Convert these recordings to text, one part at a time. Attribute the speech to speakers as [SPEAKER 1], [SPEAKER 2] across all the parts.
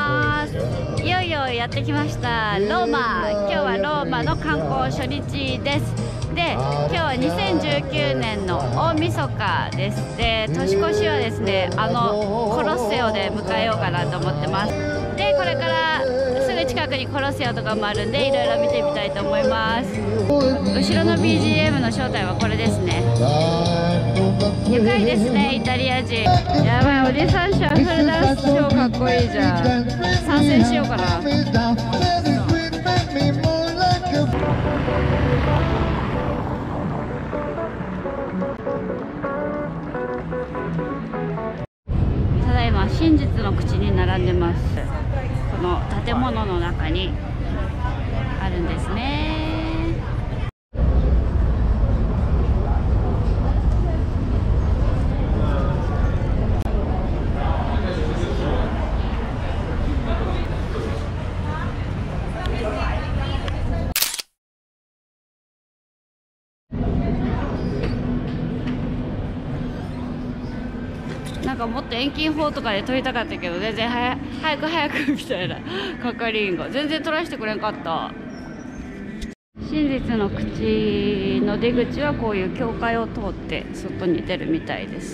[SPEAKER 1] ます。いよいよやってきましたローマ。今日はローマの観光初日です。で、今日は2019年の大晦日です。で、年越しはですね、コロッセオで迎えようかなと思ってます。で、これからすぐ近くにコロッセオとかもあるんで、いろいろ見てみたいと思います。後ろの BGM の正体はこれですね。愉快ですね、イタリア人。やばい、おじさんシャッフルダンス超かっこいいじゃん。参戦しようかな。ただいま真実の口に並んでます。この建物の中にあるんですね。なんかもっと遠近法とかで撮りたかったけど、全然早くみたいな係員が全然撮らせてくれんかった。真実の口の出口はこういう教会を通って外に出るみたいです。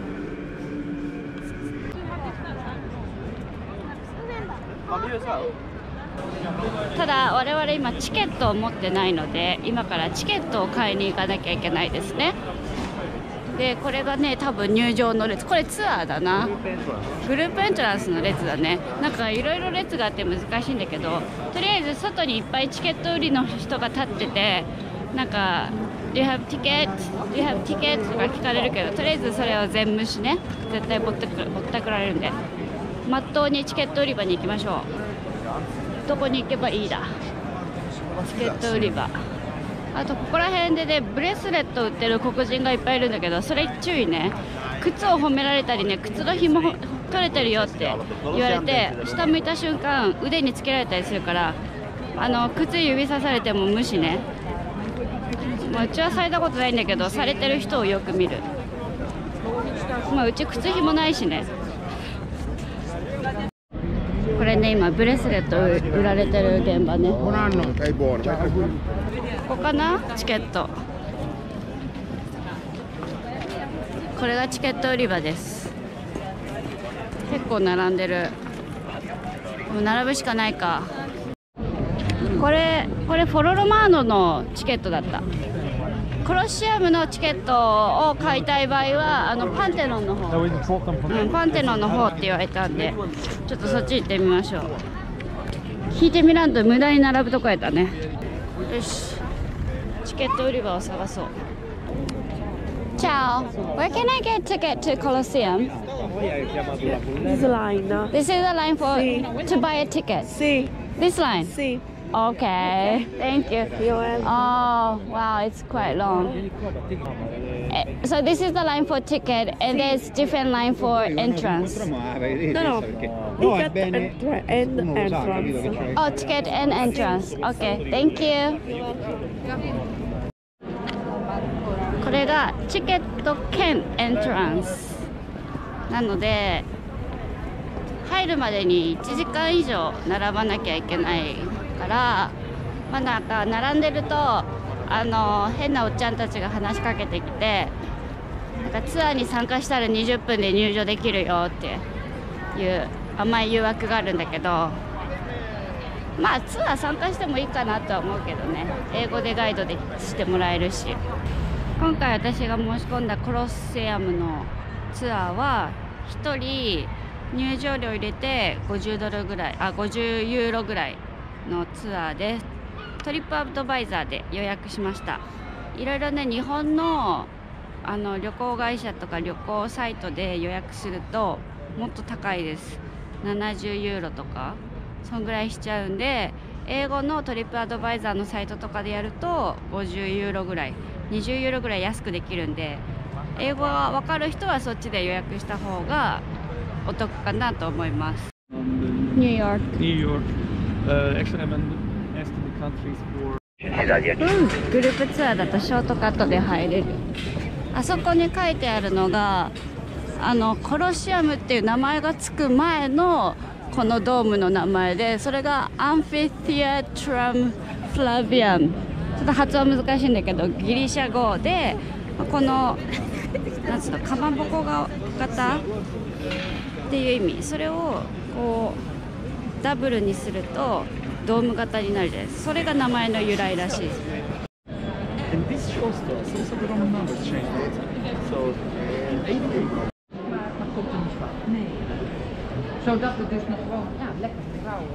[SPEAKER 1] ただ我々今チケットを持ってないので、今からチケットを買いに行かなきゃいけないですね。で、これがね、多分入場の列。これツアーだな。グループエントランスの列だね。なんかいろいろ列があって難しいんだけど、とりあえず外にいっぱいチケット売りの人が立ってて、なんか「Do you have tickets? Do you have tickets?」とか聞かれるけど、とりあえずそれを全無視ね。絶対ぼったくられるんで、まっとうにチケット売り場に行きましょう。どこに行けばいいだ。チケット売り場。あとここら辺でね、ブレスレット売ってる黒人がいっぱいいるんだけど、それ注意ね。靴を褒められたりね、靴の紐取れてるよって言われて、下向いた瞬間腕につけられたりするから、靴指さされても無視ね。まあ、うちはされたことないんだけど、されてる人をよく見る。まあ、うち靴紐ないしね。これね、今ブレスレット売られてる現場ね。ここかな、チケット。これがチケット売り場です。結構並んでる。もう並ぶしかないか。これフォロロマーノのチケットだった。コロシアムのチケットを買いたい場合はパンテノンの方、パンテノンの方って言われたんで、ちょっとそっち行ってみましょう。聞いてみらんと無駄に並ぶとこやったね。よし、チケット売り場を探そう。Ciao, where can I get ticket to Colosseum?
[SPEAKER 2] This line.
[SPEAKER 1] This is the line for to buy a ticket.
[SPEAKER 2] See.
[SPEAKER 1] This line.
[SPEAKER 2] See.
[SPEAKER 1] Okay, thank you. Oh, wow, it's quite long. So this is the line for ticket, and there's different line for entrance.
[SPEAKER 2] No. Ticket and entrance.
[SPEAKER 1] Oh, ticket and entrance. Okay, thank you. これがチケット兼エントランスなので、入るまでに1時間以上並ばなきゃいけないから、まあ、なんか並んでると変なおっちゃんたちが話しかけてきて、なんかツアーに参加したら20分で入場できるよっていう甘い誘惑があるんだけど、まあツアー参加してもいいかなとは思うけどね。英語でガイドでしてもらえるし。今回私が申し込んだコロッセアムのツアーは1人入場料入れて50ドルぐらい、50ユーロぐらいのツアーで、トリップアドバイザーで予約しました。いろいろね、日本の旅行会社とか旅行サイトで予約するともっと高いです。70ユーロとかそんぐらいしちゃうんで、英語のトリップアドバイザーのサイトとかでやると50ユーロぐらい、20ユーロぐらい安くできるんで、英語が分かる人はそっちで予約した方がお得かなと思います。ニューヨーク。
[SPEAKER 2] Actually, I'm asked the countries for.
[SPEAKER 1] グループツアーだとショートカットで入れる。あそこに書いてあるのがコロシアムっていう名前がつく前のこのドームの名前で、それがアンフィティアトラムフラビアン、ちょっと発音難しいんだけどギリシャ語で、このなんつうの、かまぼこが型っていう意味。それをこうダブルにするとドーム型になるです。それが名前の由来らしいです。
[SPEAKER 2] And this shows to us also the Roman numbers changed. So,
[SPEAKER 3] Nee. Zodat het dus nog gewoon ja, lekker vertrouwen.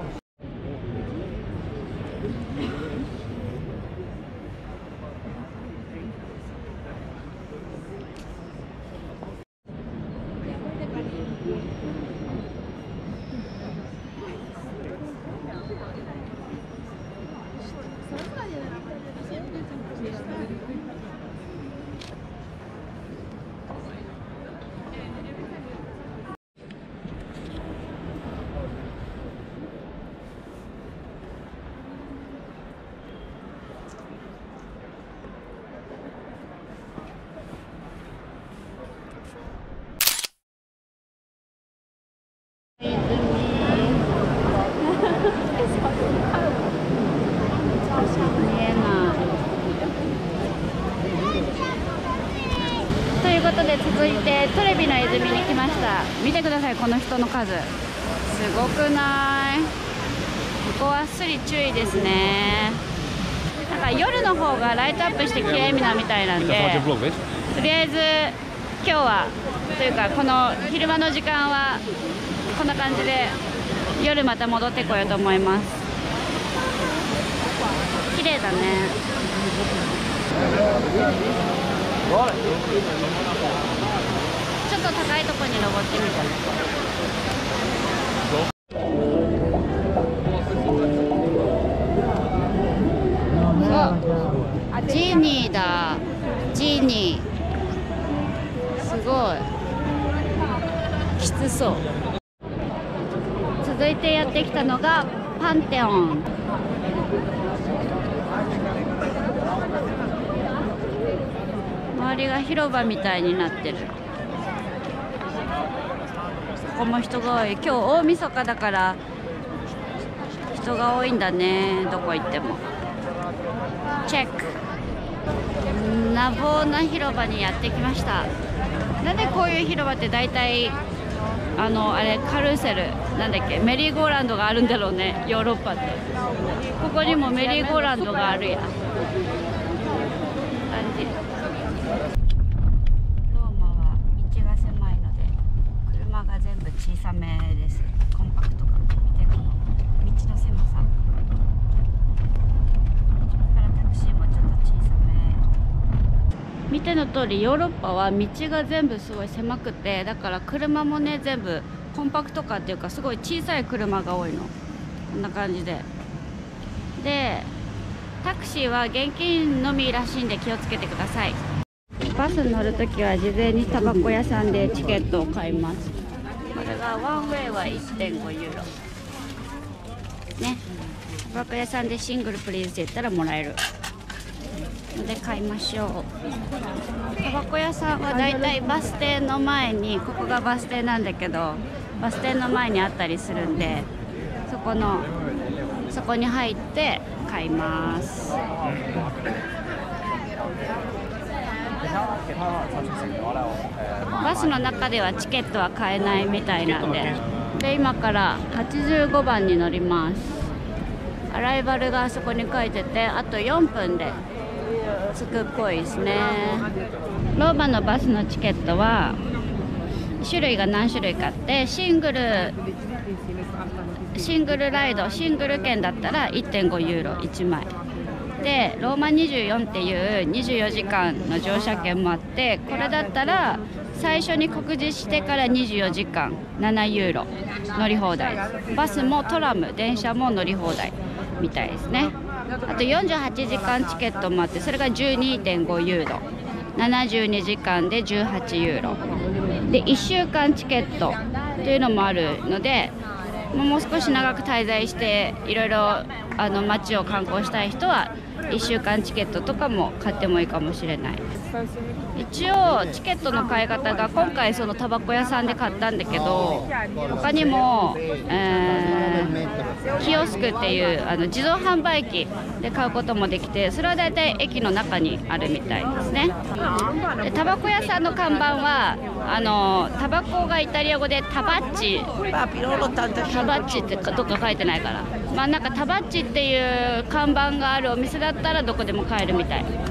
[SPEAKER 1] ということで続いてトレビの泉に来ました。見てください、この人の数すごくない？ここはスリ注意ですね。なんか夜の方がライトアップして綺麗なみたいなんで、とりあえず今日はというかこの昼間の時間はこんな感じで、夜また戻ってこようと思います。綺麗だね。ちょっと高いところに登ってみた。ジーニーだ、ジーニー、すごいきつそう。続いてやってきたのがパンテオン。周りが広場みたいになってる。ここも人が多い。今日大晦日だから人が多いんだね、どこ行っても。チェック。ナボーな広場にやってきました。なんでこういう広場って大体あれカルーセルなんだっけ、メリーゴーランドがあるんだろうね、ヨーロッパって。ここにもメリーゴーランドがあるやん。感じ。ローマは道が狭いので車が全部小さめです。コンパクトか。見てこの道の狭さ。だからタクシーもちょっと小さめ。見ての通りヨーロッパは道が全部すごい狭くて、だから車もね全部コンパクトカーっていうかすごい小さい車が多いの。こんな感じで。でタクシーは現金のみらしいんで気をつけてください。バスに乗るときは事前にタバコ屋さんでチケットを買います。これがワンウェイは 1.5 ユーロね。タバコ屋さんでシングルプリーズって言ったらもらえるので買いましょう。タバコ屋さんはだいたいバス停の前に、ここがバス停なんだけどバス停の前にあったりするんで、そこに入って買います。バスの中ではチケットは買えないみたいなんで、今から85番に乗ります。アライバルがあそこに書いてて、あと4分で着くっぽいですね。ローマのバスのチケットは種類が何種類かあって、シングルライド、シングル券だったら 1.5 ユーロ1枚で、ローマ24っていう24時間の乗車券もあって、これだったら最初に告示してから24時間7ユーロ乗り放題です。バスもトラム、電車も乗り放題みたいですね。あと48時間チケットもあって、それが 12.5 ユーロ、72時間で18ユーロで、1週間チケットというのもあるので、もう少し長く滞在していろいろ街を観光したい人は 1週間チケットとかも買ってもいいかもしれない。一応チケットの買い方が、今回そのタバコ屋さんで買ったんだけど、他にも、キオスクっていう自動販売機で買うこともできて、それはだいたい駅の中にあるみたいですね。でタバコ屋さんの看板はタバコがイタリア語でタバッチ、タバッチってどっか書いてないから、まあなんかタバッチっていう看板があるお店だったらどこでも買えるみたい。こ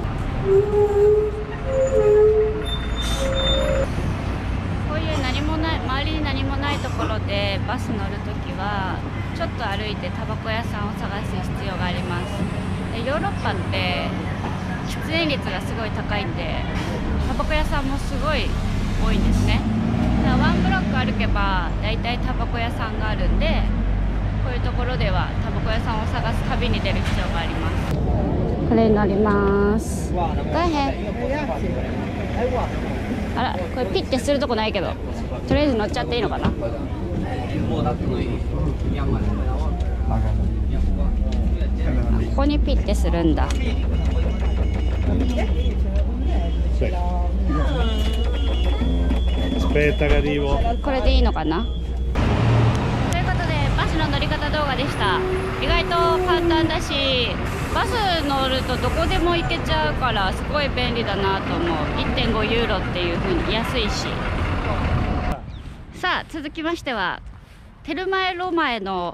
[SPEAKER 1] ういう何もない、周りに何もないところでバス乗るときはちょっと歩いてタバコ屋さんを探す必要があります。でヨーロッパって喫煙率がすごい高いんで、タバコ屋さんもすごい多いんですね。だからワンブロック歩けばだいたいタバコ屋さんがあるんで、こういうところではタバコ屋さんを探す旅に出る必要があります。これに乗ります。大変。あら、これピッてするとこないけど、とりあえず乗っちゃっていいのかな。ここにピッてするんだ。これでいいのかな。ということでバスの乗り方動画でした。意外と簡単だし、バス乗るとどこでも行けちゃうからすごい便利だなと思う。 1.5 ユーロっていう風に安いし。さあ続きましてはテルマエロマエの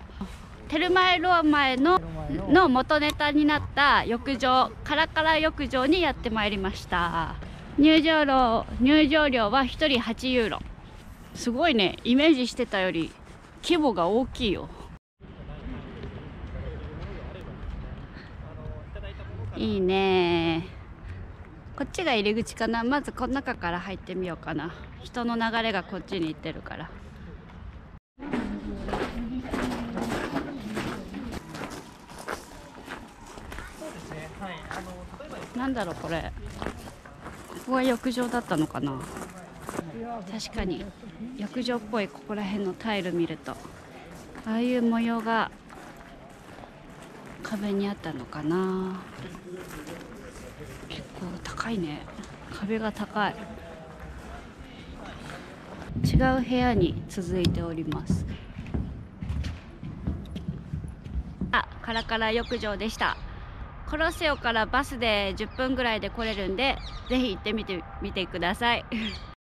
[SPEAKER 1] 元ネタになった浴場、カラカラ浴場にやってまいりました。入場料は1人8ユーロ。すごいね、イメージしてたより規模が大きいよ。いいね。こっちが入り口かな。まずこの中から入ってみようかな。人の流れがこっちに行ってるから。なんだろうこれ。ここが浴場だったのかな。確かに浴場っぽい。ここら辺のタイル見るとああいう模様が壁にあったのかな。結構高いね。壁が高い。違う部屋に続いております。カラカラ浴場でした。コロッセオからバスで10分ぐらいで来れるんで、ぜひ行ってみてください。す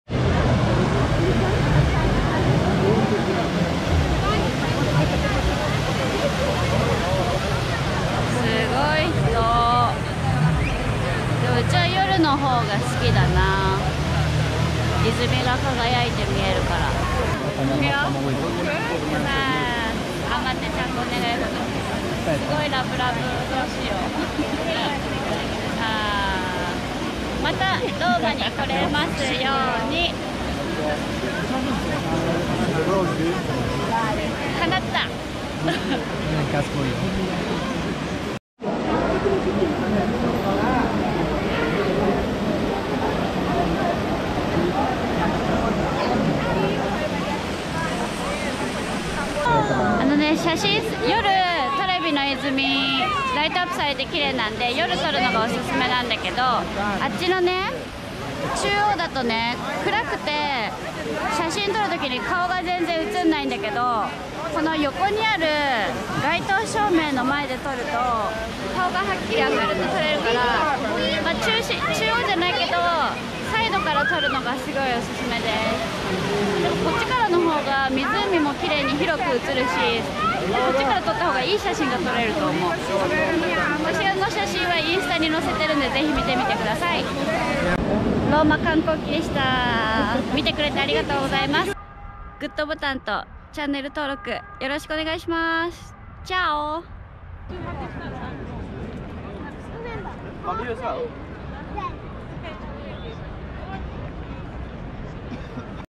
[SPEAKER 1] ごい人。でもうちは夜の方が好きだな。泉が輝いて見えるから。頑張ってちゃんとお願いします。すごいラブラブ、どうしよう。また動画に来れますように。叶った。写真、夜トレビの泉ライトアップされて綺麗なんで、夜撮るのがおすすめなんだけど、あっちのね中央だとね暗くて写真撮るときに顔が全然映んないんだけど、この横にある街灯照明の前で撮ると顔がはっきり明るく撮れるから、まあ、中央じゃないけどサイドから撮るのがすごいおすすめです。でもこっちからの方が湖も綺麗に広く映るし、こっちから撮った方がいい写真が撮れると思う。こちらの写真はインスタに載せてるんで、ぜひ見てみてください。ローマ観光記でした。見てくれてありがとうございます。グッドボタンとチャンネル登録よろしくお願いします。チャオ。
[SPEAKER 2] Come here as well.